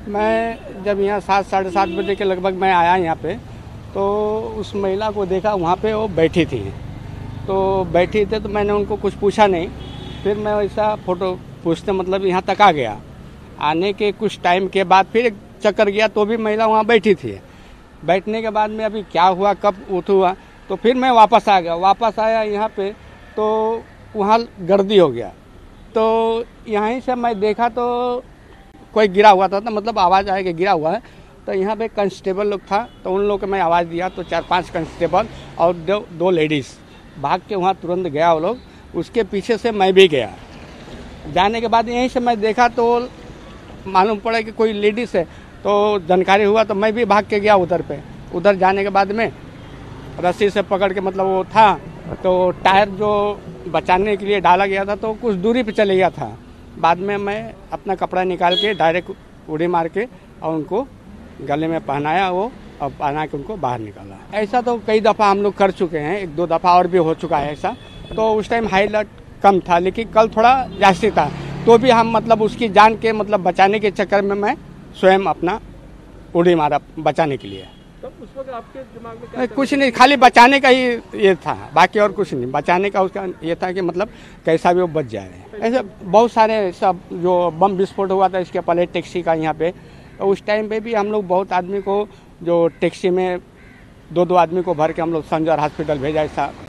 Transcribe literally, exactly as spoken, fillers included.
मैं जब यहाँ सात साढ़े सात बजे के लगभग मैं आया यहाँ पे, तो उस महिला को देखा वहाँ पे वो बैठी थी। तो बैठी थे तो मैंने उनको कुछ पूछा नहीं। फिर मैं वैसा फ़ोटो पूछते मतलब यहाँ तक आ गया। आने के कुछ टाइम के बाद फिर एक चक्कर गया तो भी महिला वहाँ बैठी थी। बैठने के बाद में अभी क्या हुआ, कब उठ हुआ, तो फिर मैं वापस आ गया। वापस आया यहाँ पे तो वहाँ गर्दी हो गया। तो यहीं से मैं देखा तो कोई गिरा हुआ था, तो मतलब आवाज़ आया कि गिरा हुआ है। तो यहाँ पे कांस्टेबल लोग था, तो उन लोगों को मैं आवाज़ दिया तो चार पांच कांस्टेबल और दो दो लेडीज़ भाग के वहाँ तुरंत गया वो लोग। उसके पीछे से मैं भी गया। जाने के बाद यहीं से मैं देखा तो मालूम पड़ा कि कोई लेडीज़ है। तो जानकारी हुआ तो मैं भी भाग के गया उधर पे। उधर जाने के बाद में रस्सी से पकड़ के मतलब वो था तो टायर जो बचाने के लिए डाला गया था तो कुछ दूरी पे चले गया था। बाद में मैं अपना कपड़ा निकाल के डायरेक्ट उड़ी मार के और उनको गले में पहनाया वो और पहना के उनको बाहर निकाला। ऐसा तो कई दफ़ा हम लोग कर चुके हैं, एक दो दफ़ा और भी हो चुका है ऐसा। तो उस टाइम हाई अलर्ट कम था, लेकिन कल थोड़ा जास्ती था। तो भी हम मतलब उसकी जान के मतलब बचाने के चक्कर में मैं स्वयं अपना उड़ी मारा बचाने के लिए। तब उस वक्त आपके दिमाग में क्या कुछ नहीं, खाली बचाने का ही ये था, बाकी और कुछ नहीं। बचाने का उसका ये था कि मतलब कैसा भी वो बच जाए। ऐसे बहुत सारे सब जो बम विस्फोट हुआ था इसके पहले टैक्सी का यहाँ पे, तो उस टाइम पे भी हम लोग बहुत आदमी को जो टैक्सी में दो दो आदमी को भर के हम लोग संजर हॉस्पिटल भेजा। ऐसा